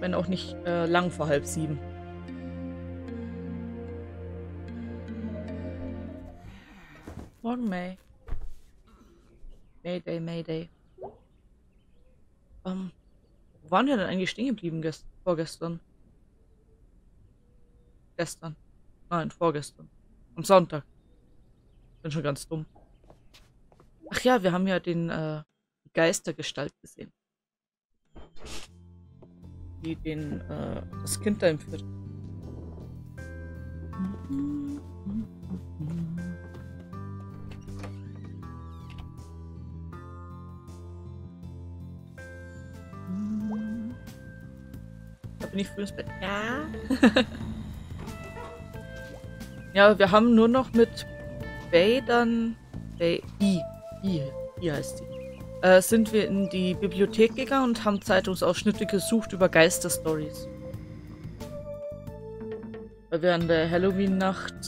wenn auch nicht lang vor 6:30. Morgen, May. Mayday, Mayday. Wo waren wir denn eigentlich stehen geblieben vorgestern? Gestern. Nein, vorgestern. Am Sonntag. Bin schon ganz dumm. Ach ja, wir haben ja den die Geistergestalt gesehen. Die das Kind da entführt. Da bin ich früh ins Bett. Ja. Ja, wir haben nur noch mit Bay dann. I heißt sie. Sind wir in die Bibliothek gegangen und haben Zeitungsausschnitte gesucht über Geisterstories. Weil wir an der Halloween-Nacht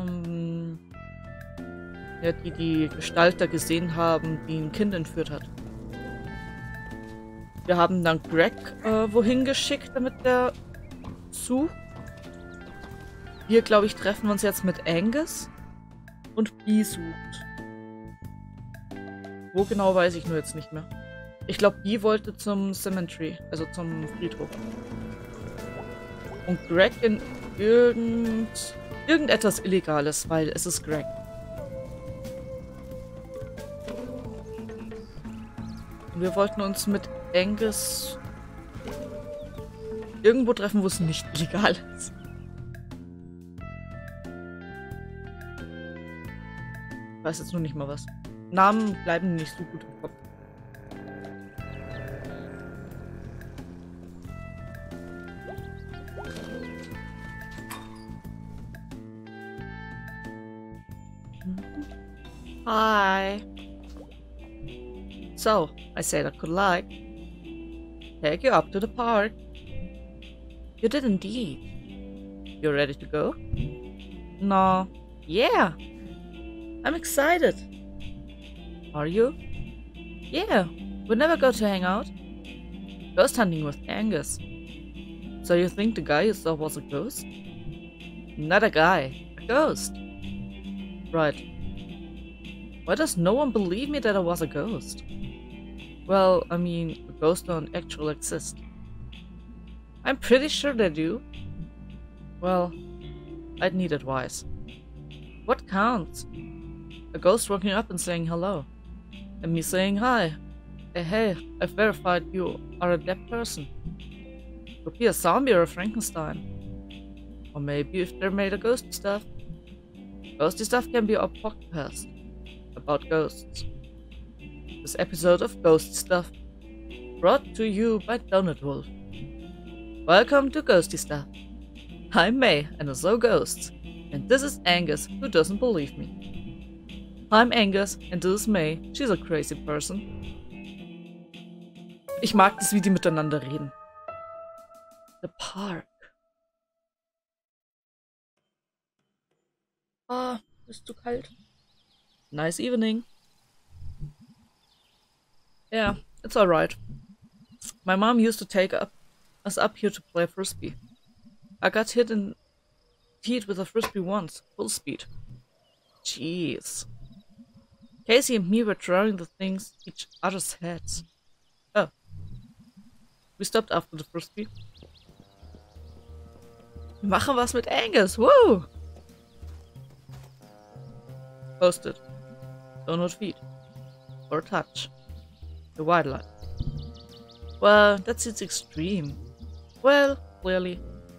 ja, die Gestalt da gesehen haben, die ein Kind entführt hat. Wir haben dann Greg wohin geschickt, damit der sucht. Wir, glaube ich, treffen uns jetzt mit Angus und Bee sucht. Wo genau, weiß ich nur jetzt nicht mehr. Ich glaube, Bee wollte zum Cemetery, also zum Friedhof. Und Greg in irgendetwas Illegales, weil es ist Greg. Und wir wollten uns mit Angus irgendwo treffen, wo es nicht illegal ist. Ich weiß jetzt nur nicht mal was. Namen bleiben nicht so gut im Kopf. Hi. So, I said I could take you up to the park. You did indeed. You ready to go? No. Yeah. I'm excited. Are you? Yeah. We never go to hang out. Ghost hunting with Angus. So you think the guy you saw was a ghost? Not a guy. A ghost. Right. Why does no one believe me that I was a ghost? Well, I mean, ghosts don't actually exist. I'm pretty sure they do. Well, I'd need advice. What counts? A ghost walking up and saying hello. And me saying hi. Hey, I've verified you are a dead person. Could be a zombie or a Frankenstein. Or maybe if they're made of ghosty stuff. Ghosty stuff can be a podcast about ghosts. This episode of Ghost Stuff, brought to you by Donut Wolf. Welcome to Ghosty Stuff. I'm May, and I saw ghosts. And this is Angus, who doesn't believe me. I'm Angus, and this is May. She's a crazy person. Ich mag das, wie die miteinander reden. The Park. Ah, ist zu kalt. Nice evening. Yeah, it's alright. My mom used to take us up here to play frisbee. I got hit in the teeth with a frisbee once, full speed. Jeez. Casey and me were throwing the things each other's heads. Oh. We stopped after the frisbee. Wir machen was mit Angus, woo! Posted. Do not feed. Or touch. The wildlife. Well, that's its extreme. Well, clearly.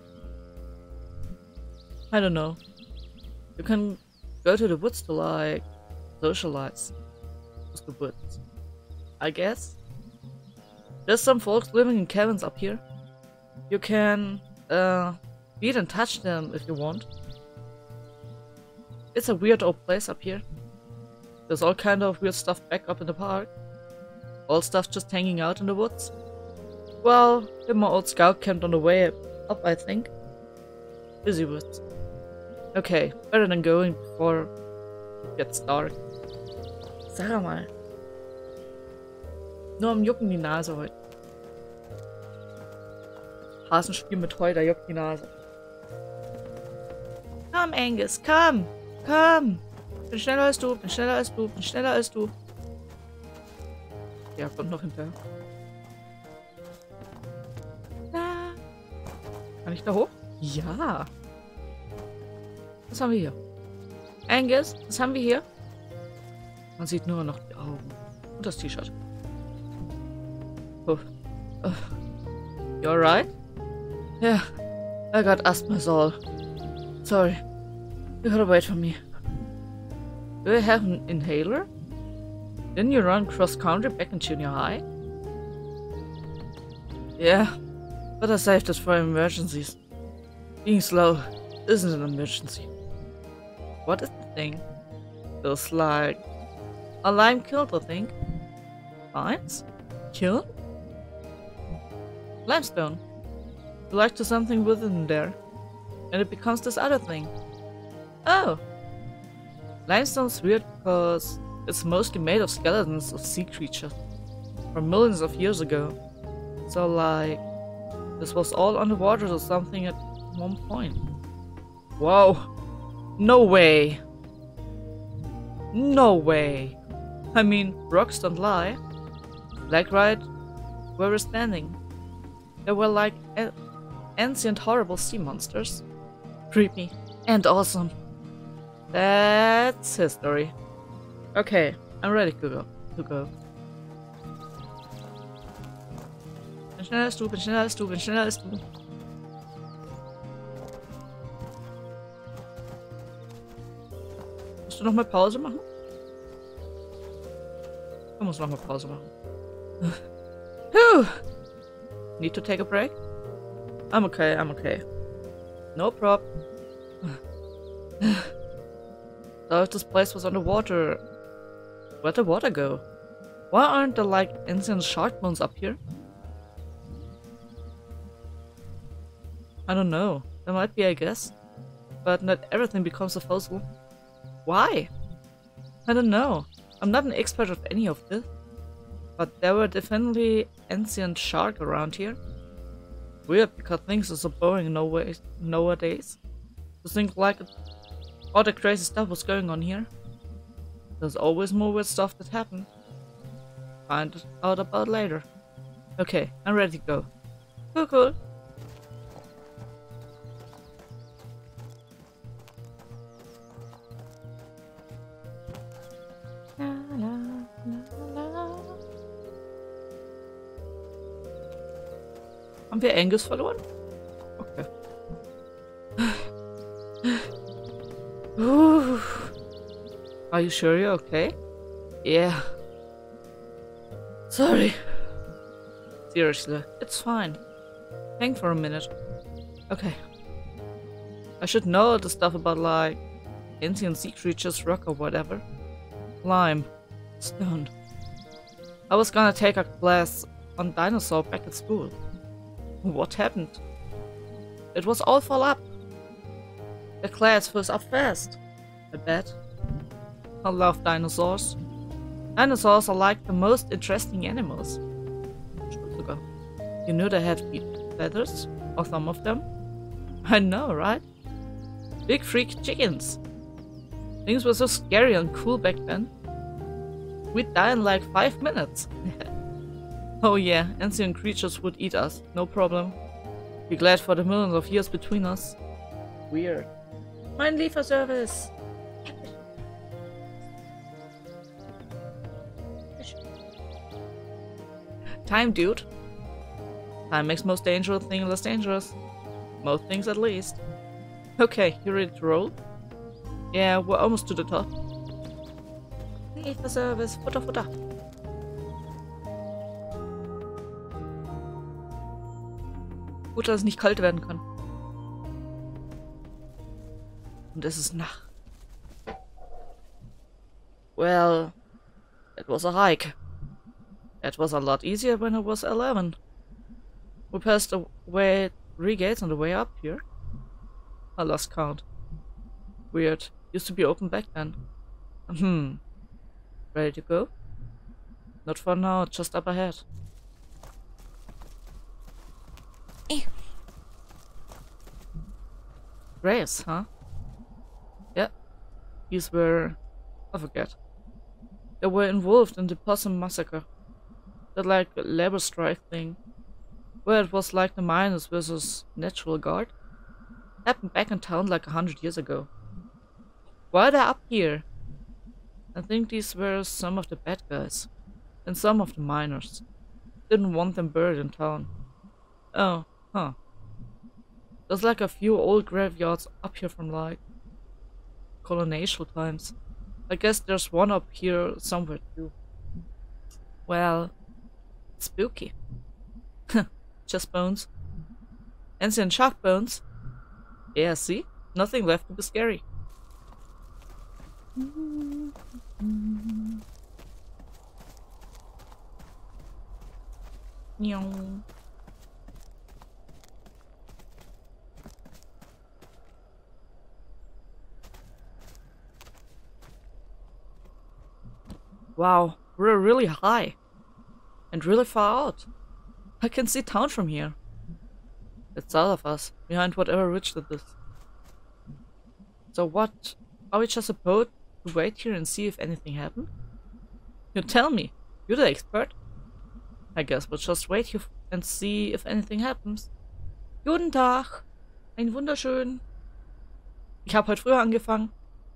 I don't know. You can go to the woods to, like, socialize. Just the woods. I guess. There's some folks living in cabins up here. You can, feed and touch them if you want. It's a weird old place up here. There's all kind of weird stuff back up in the park. Old stuff just hanging out in the woods. Well, in my old scout camp on the way up, I think. Busy woods. Okay, better than going before it gets dark. Sag mal. Nur am Jucken die Nase heute. Hasenspiel mit Heu, da juckt die Nase. Komm, Angus, komm! Komm! Bin schneller als du, bin schneller als du, bin schneller als du. Ja, kommt noch hinterher. Na. Kann ich da hoch? Ja. Was haben wir hier? Angus, was haben wir hier? Man sieht nur noch die Augen. Und das T-Shirt. Oh. Oh. You alright? Yeah. I got asthma is all. Sorry. You gotta wait for me. Do you have an inhaler? Didn't you run cross-country back in junior high? Yeah. But I saved it for emergencies. Being slow isn't an emergency. What is the thing? Feels like... a lime killed, I think. Limes? Killed? Limestone. You like to something within there. And it becomes this other thing. Oh! Limestone's weird because it's mostly made of skeletons of sea creatures. From millions of years ago. So like... this was all underwater or something at one point. Wow! No way! No way! I mean, rocks don't lie. Like right where we're standing. They were like ancient horrible sea monsters. Creepy. And awesome. That's history. Okay, I'm ready to go. Bin schneller als du, bin schneller als du, bin schneller als du. Musst du noch mal Pause machen? Ich muss noch mal Pause machen. Whew. Need to take a break? I'm okay, I'm okay. No prob. So if this place was underwater, where'd the water go? Why aren't there like ancient shark bones up here? I don't know. There might be, I guess. But not everything becomes a fossil. Why? I don't know. I'm not an expert of any of this. But there were definitely ancient shark around here. Weird, because things are so boring nowadays. To think like all the crazy stuff was going on here. There's always more weird stuff that happened. Find out about later. Okay, I'm ready to go. Cool. Haben wir Angus verloren? Okay. Are you sure you're okay? Yeah. Sorry. Seriously, it's fine. Hang for a minute. Okay. I should know the stuff about like ancient sea creatures, rock or whatever. Lime. Stone. I was gonna take a class on dinosaur back at school. What happened? It was all full up. The class fills up fast. I bet. I love dinosaurs. Dinosaurs are like the most interesting animals. You knew they had feathers? Or some of them? I know, right? Big freak chickens. Things were so scary and cool back then. We'd die in like 5 minutes. Oh yeah, ancient creatures would eat us, no problem. Be glad for the millions of years between us. Weird. Mein Lieferservice! Time, dude. Time makes most dangerous things less dangerous. Most things at least. Okay, you ready to roll? Yeah, we're almost to the top. Lieferservice, Futter. Gut, dass es nicht kalt werden kann. Und es ist Nacht. Well, it was a hike. It was a lot easier when I was 11. We passed away 3 gates on the way up here. I lost count. Weird. Used to be open back then. Ready to go? Not for now, just up ahead. Graves, huh? Yeah. These were... I forget. They were involved in the Possum Massacre. That like labor strike thing. Where it was like the miners versus Natural Guard. Happened back in town like 100 years ago. Why are they up here? I think these were some of the bad guys. And some of the miners. Didn't want them buried in town. Oh, huh. There's like a few old graveyards up here from like colonial times. I guess there's one up here somewhere too. Well, spooky. Just bones. Ancient shark bones. Yeah, see? Nothing left to be scary. Nyong. Wow, we're really high. And really far out. I can see town from here. It's south of us, behind whatever ridge that is. So what? Are we just supposed to wait here and see if anything happened? You tell me. You're the expert. I guess we'll just wait here and see if anything happens. Guten Tag. Ein wunderschön. Ich habe heute früher angefangen.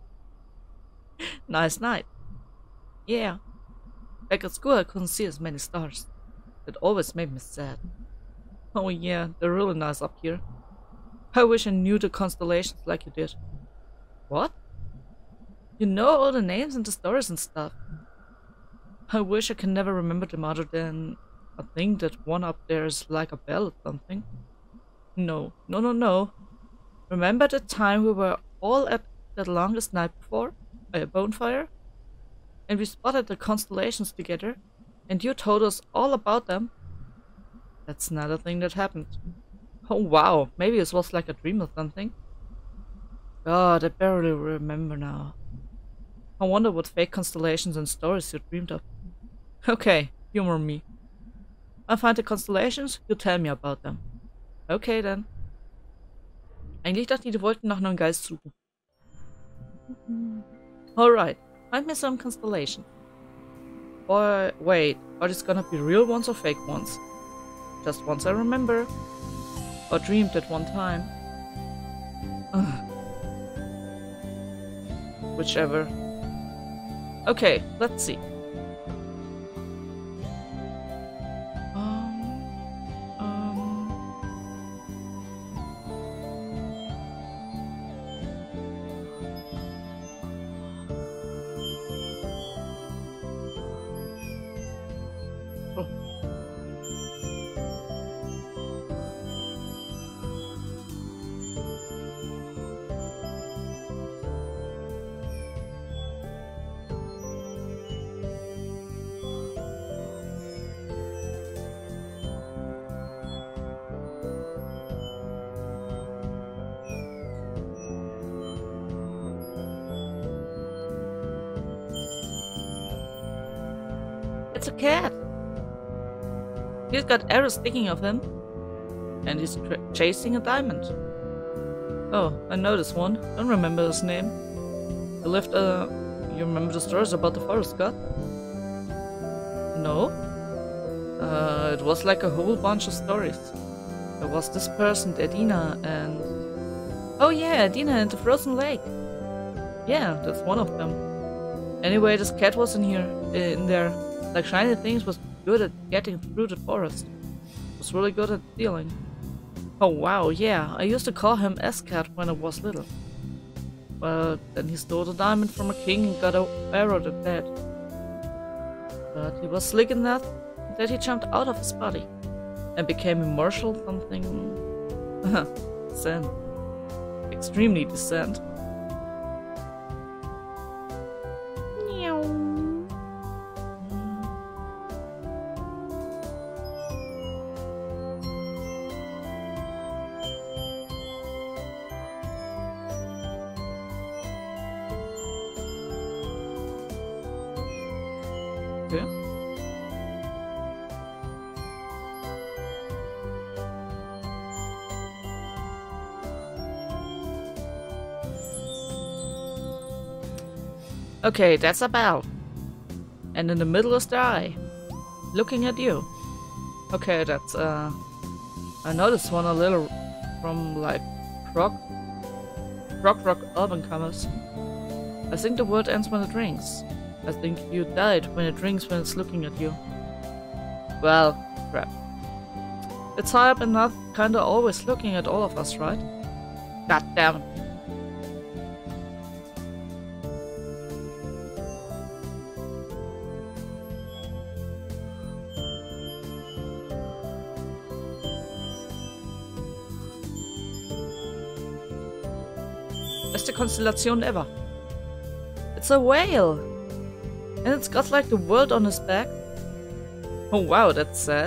Nice night. Yeah. Back at school I couldn't see as many stars. It always made me sad. Oh yeah, they're really nice up here. I wish I knew the constellations like you did. What? You know all the names and the stories and stuff. I wish I can never remember them other than I think that one up there is like a bell or something. No. Remember the time we were all at that longest night before? A bonfire? And we spotted the constellations together, and you told us all about them? That's another thing that happened. Oh wow, maybe it was like a dream or something. God, I barely remember now. I wonder what fake constellations and stories you dreamed of. Okay, humor me. I'll find the constellations, you tell me about them. Okay then. Eigentlich dachte ich, die wollten nach einem Geist suchen. Alright, find me some constellation. Or wait, are these gonna be real ones or fake ones? Just ones I remember. Or dreamed at one time. Ugh. Whichever. Okay, let's see. Oh. It's a cat. He's got arrows sticking of him. And he's chasing a diamond. Oh, I know this one. Don't remember his name. You you remember the stories about the forest god? No? It was like a whole bunch of stories. There was this person, Edina, and... Oh yeah, Edina and the frozen lake. Yeah, that's one of them. Anyway, this cat was in there. Like shiny things, was good at getting through the forest. Was really good at stealing. Oh wow, yeah, I used to call him S-Cat when I was little. Well, then he stole the diamond from a king and got arrowed at that. But he was slick enough that he jumped out of his body and became immortal something... Descent. Extremely descent. Okay. Okay, that's a bell. And in the middle is the eye. Looking at you. Okay, that's I noticed one a little from like rock urban commerce. I think the word ends when it rings. I think you died when it rings when it's looking at you. Well, crap. It's high up and not kinda always looking at all of us, right? God damn it. Beste Konstellation ever. It's a whale! And it's got like the world on his back. Oh wow, that's sad.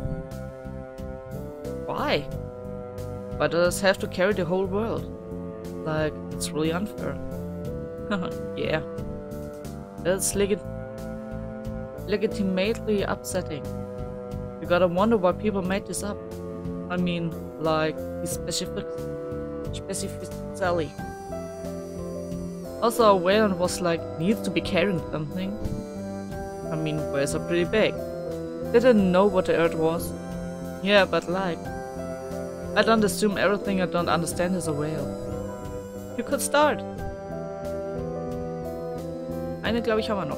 Why? Why does it have to carry the whole world? Like, it's really unfair. Yeah. That's legitimately upsetting. You gotta wonder why people made this up. I mean, like, the specifically. Also, a whale was like, needs to be carrying something. I mean, whales are pretty big. They didn't know what the earth was. Yeah, but like, I don't assume everything I don't understand is a whale. You could start. Eine, glaube ich, haben wir noch.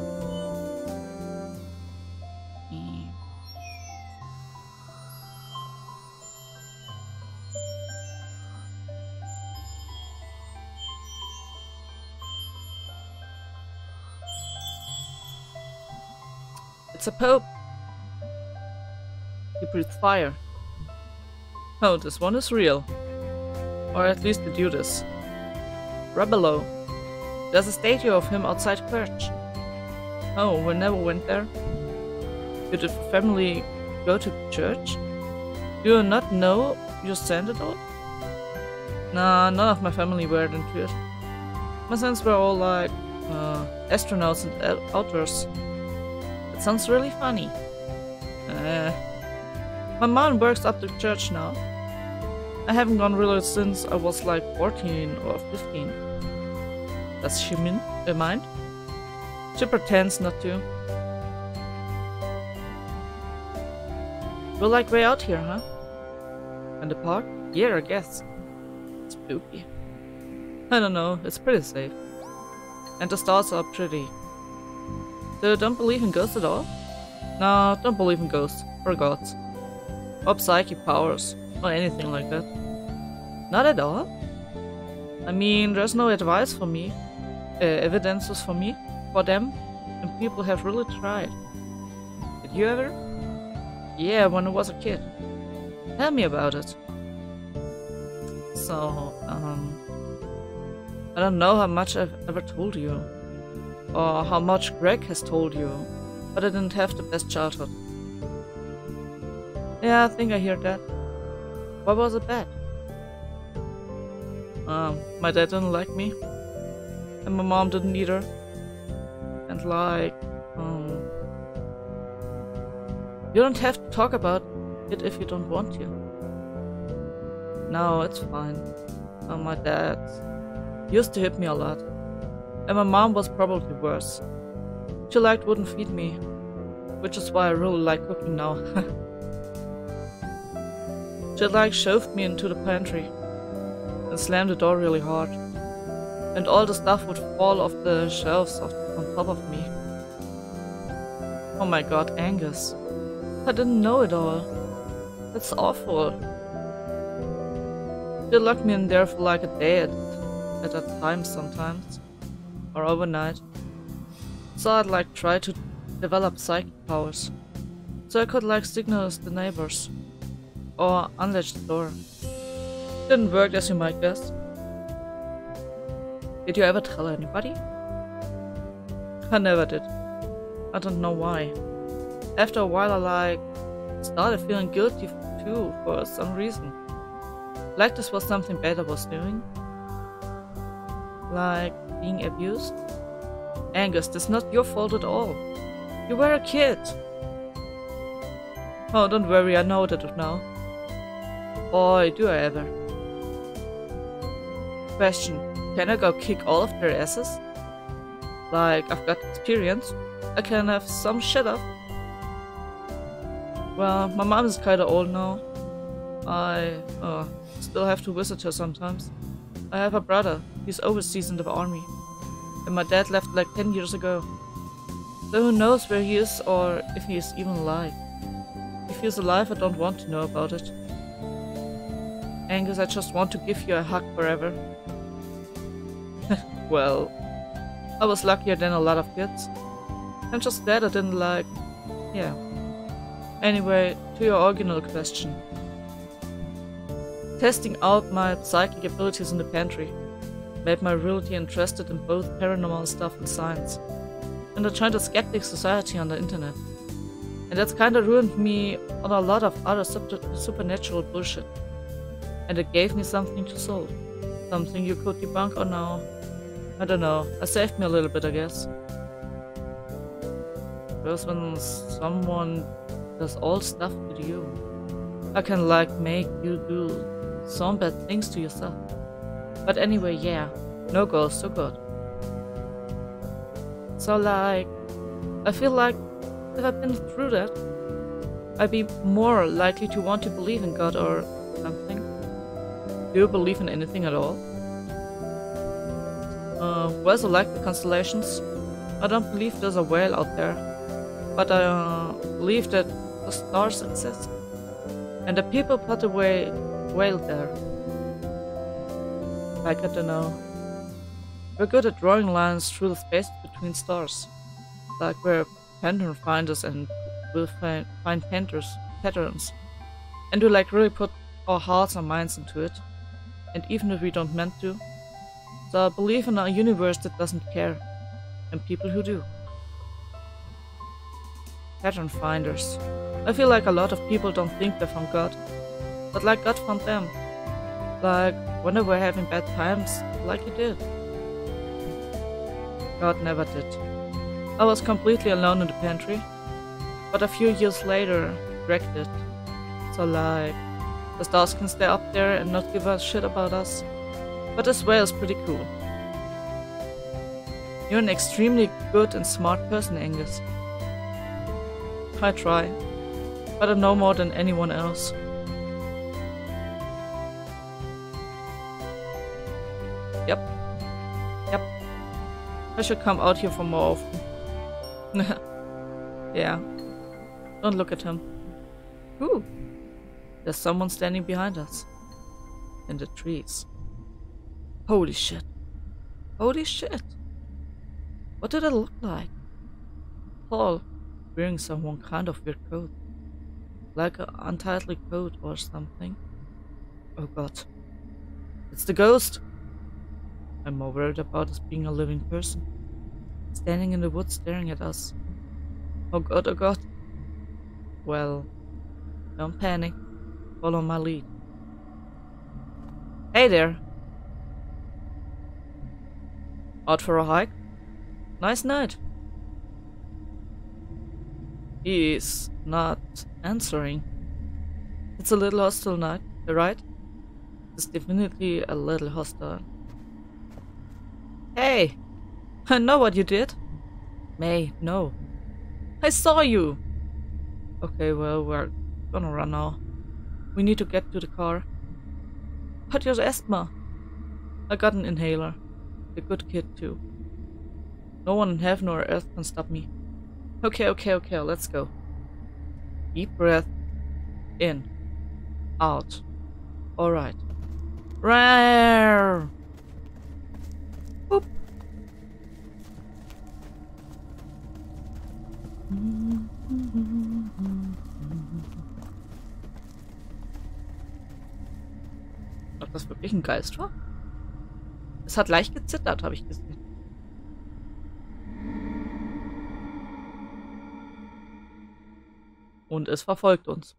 It's a Pope. He breathes fire. Oh, this one is real. Or at least the dude is. Rebelo. There's a statue of him outside church. Oh, we never went there. Did the family go to church? Do you not know your saint at all? Nah, none of my family were into it. My saints were all like astronauts and outdoors. That sounds really funny. My mom works at the church now. I haven't gone really since I was like 14 or 15. Does she mind? She pretends not to. We're like way out here, huh? In the park? Yeah, I guess. It's spooky. I don't know, it's pretty safe. And the stars are pretty. So you don't believe in ghosts at all? No, don't believe in ghosts, or gods. Or psychic powers, or anything like that. Not at all? I mean, there's no advice for me. Evidences for me, for them, and people have really tried. Did you ever? Yeah, when I was a kid. Tell me about it. So, I don't know how much I've ever told you. Or how much Greg has told you. But I didn't have the best childhood. Yeah, I think I hear that. Why was it bad? My dad didn't like me. And my mom didn't either. And like, you don't have to talk about it if you don't want to. No, it's fine. My dad used to hit me a lot. And my mom was probably worse. She wouldn't feed me. Which is why I really like cooking now. She shoved me into the pantry. And slammed the door really hard. And all the stuff would fall off the shelves on top of me. Oh my god, Angus. I didn't know it all. That's awful. They locked me in there for like a day at a time sometimes. Or overnight. So I'd try to develop psychic powers. So I could signal the neighbors. Or unlatch the door. Didn't work as you might guess. Did you ever tell anybody? I never did. I don't know why. After a while I started feeling guilty too for some reason. Like this was something bad I was doing. Like being abused. Angus, that's not your fault at all. You were a kid. Oh, don't worry, I know that now. Boy, do I ever. Question. Can I go kick all of their asses? Like, I've got experience. I can have some shit up. Well, my mom is kinda old now. I still have to visit her sometimes. I have a brother. He's overseas in the army. And my dad left like 10 years ago. So who knows where he is or if he is even alive. If he's alive, I don't want to know about it. Angus, I just want to give you a hug forever. Well, I was luckier than a lot of kids. I'm just glad I didn't like... yeah. Anyway, to your original question. Testing out my psychic abilities in the pantry made me really interested in both paranormal stuff and science. And I joined a skeptic society on the internet. And that's kinda ruined me on a lot of other supernatural bullshit. And it gave me something to solve. Something you could debunk or no. I don't know, it saved me a little bit, I guess. Because when someone does all stuff with you, I can like make you do some bad things to yourself. But anyway, yeah, no ghost, so good. So like, I feel like if I've been through that, I'd be more likely to want to believe in God or something. Do you believe in anything at all? Well, so like the constellations, I don't believe there's a whale out there, but I believe that the stars exist, and the people put the whale there. Like, I don't know. We're good at drawing lines through the space between stars, like we're pattern finders and we'll find patterns, and we like really put our hearts and minds into it, and even if we don't meant to. So I believe in a universe that doesn't care, and people who do. Pattern finders. I feel like a lot of people don't think they found God, but like God found them. Like when they were having bad times, like He did. God never did. I was completely alone in the pantry, but a few years later, Greg did. So like, the stars can stay up there and not give a shit about us. But this whale is pretty cool. You're an extremely good and smart person, Angus. I try, but I know more than anyone else. Yep. I should come out here for more often. Yeah. Don't look at him. Ooh. There's someone standing behind us. In the trees. Holy shit. Holy shit. What did it look like? Paul, wearing some kind of weird coat. Like an untitled coat or something. Oh god. It's the ghost! I'm more worried about us being a living person. Standing in the woods staring at us. Oh god, oh god. Well, don't panic. Follow my lead. Hey there! Out for a hike? Nice night. He's not answering. It's a little hostile night, right? It's definitely a little hostile. Hey! I know what you did. May, no. I saw you! Okay, well, we're gonna run now. We need to get to the car. But there's asthma. I got an inhaler. A good kid, too. No one in heaven or earth can stop me. Okay, let's go. Deep breath. In. Out. Alright. Rawr! Boop. Ob das wirklich ein Geist war? Es hat leicht gezittert, habe ich gesehen. Und es verfolgt uns.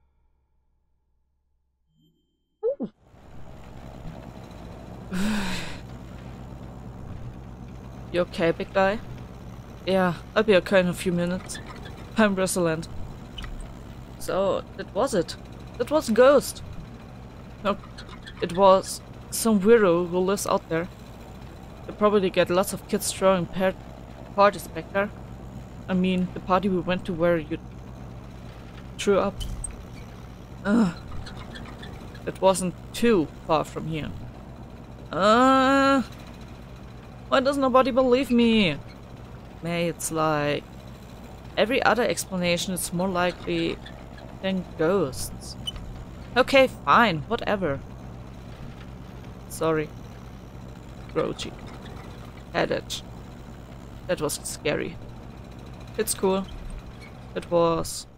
You okay, big guy? Yeah, I'll be okay in a few minutes. I'm Rosalind. So, that was it. That was a ghost. No, it was some weirdo who lives out there. They probably get lots of kids throwing party, Spectre. I mean, the party we went to where you threw up. Ugh. It wasn't too far from here. Why does nobody believe me? May, it's like... every other explanation is more likely than ghosts. Okay, fine, whatever. Sorry. Grouchy. Had it. That was scary. It's cool. It was...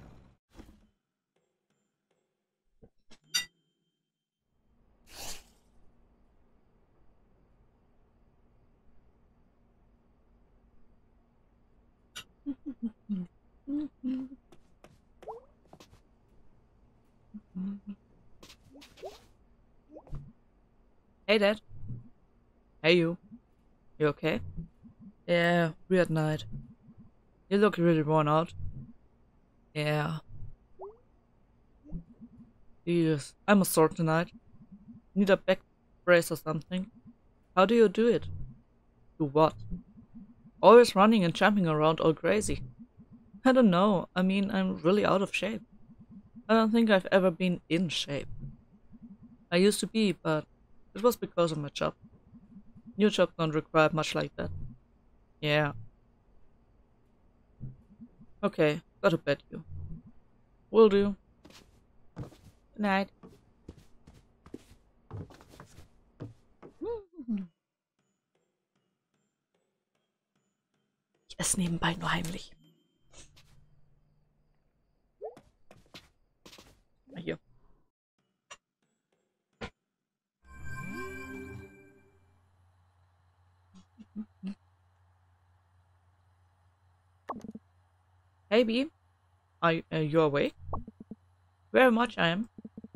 Hey, Dad. Hey, you. You okay? Yeah, weird night. You look really worn out. Yeah. Yes, I'm sore tonight. Need a back brace or something. How do you do it? Do what? Always running and jumping around all crazy. I don't know. I mean, I'm really out of shape. I don't think I've ever been in shape. I used to be, but it was because of my job. New jobs don't require much like that. Yeah. Okay, gotta bet you. Will do. Good night. Ich esse nebenbei nur heimlich. Hier. Hey B, are you awake? Very much I am.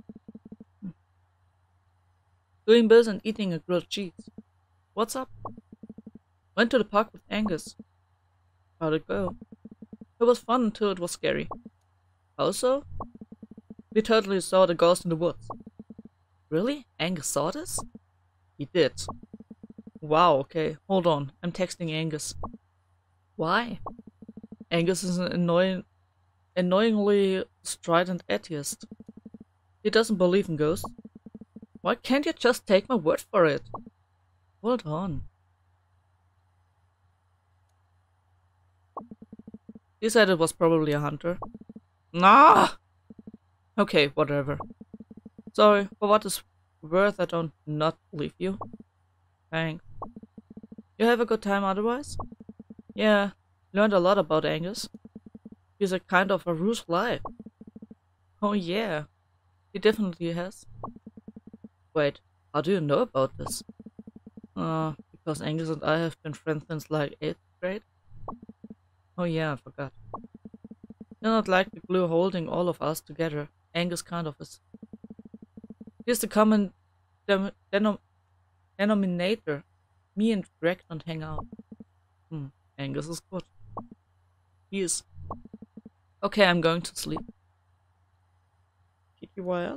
Doing bills and eating a grilled cheese. What's up? Went to the park with Angus. How'd it go? It was fun until it was scary. How so? We totally saw the ghost in the woods. Really? Angus saw this? He did. Wow, okay. Hold on. I'm texting Angus. Why? Angus is an annoyingly strident atheist. He doesn't believe in ghosts. Why can't you just take my word for it? Hold on. He said it was probably a hunter. Nah! Okay, whatever. Sorry, for what it's worth I don't not believe you. Thanks. You have a good time otherwise? Yeah, learned a lot about Angus. He's a kind of a ruse life. Oh yeah, he definitely has. Wait, how do you know about this? Because Angus and I have been friends since like 8th grade? Oh yeah, I forgot. You're not like the glue holding all of us together. Angus kind of is. Here's the common denominator. Me and Greg don't hang out. Angus is good. He is. Okay, I'm going to sleep. TTYL?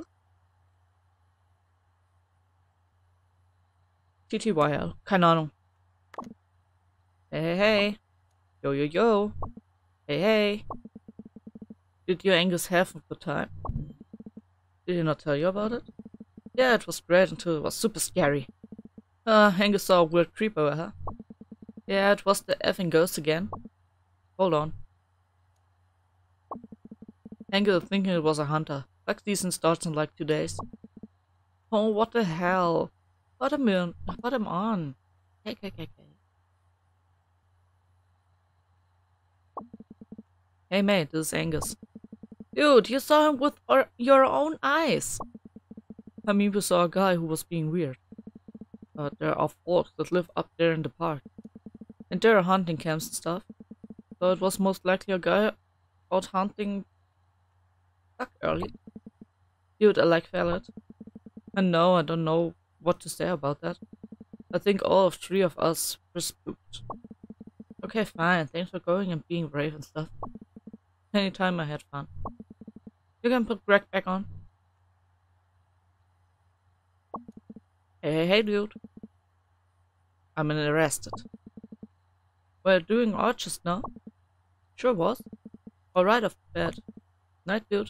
TTYL. Keine Ahnung. Hey, hey, hey. Yo, yo, yo. Hey, hey. Did you Angus have a good time? Did he not tell you about it? Yeah, it was great until it was super scary. Angus saw a weird creeper, huh? Yeah, it was the effing ghost again. Hold on. Angus thinking it was a hunter. Bug season starts in like 2 days. Oh, what the hell? Put him on. Okay. Hey mate, this is Angus. Dude, you saw him with your own eyes. I mean, we saw a guy who was being weird. But there are folks that live up there in the park. And there are hunting camps and stuff. So it was most likely a guy out hunting duck early. Dude, I like Valid. And no, I don't know what to say about that. I think all of 3 of us were spooked. Okay, fine. Thanks for going and being brave and stuff. Anytime I had fun. You can put Greg back on. Hey, dude. I'm arrested. Were you doing art just now? Sure was. Alright, off to bed. Night, dude.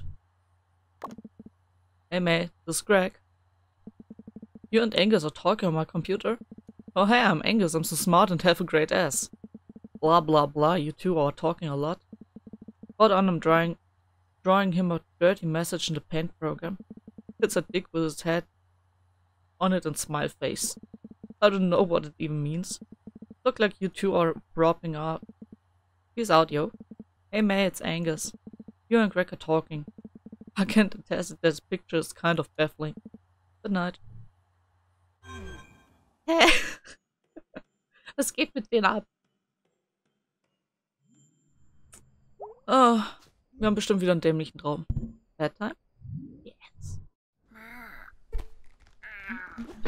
Hey, mate, this is Greg. You and Angus are talking on my computer? Oh, hey, I'm Angus. I'm so smart and have a great ass. Blah, blah, blah. You two are talking a lot. Hold on, I'm drawing him a dirty message in the paint program. It's a dick with his head on it and smile face. I don't know what it even means. Look like you two are propping up. Peace out, yo. Hey, mate, it's Angus. You and Greg are talking. I can't attest that this picture is kind of baffling. Good night. Hä? Was geht mit denen ab? Oh, wir haben bestimmt wieder einen dämlichen Traum. Bedtime? Yes.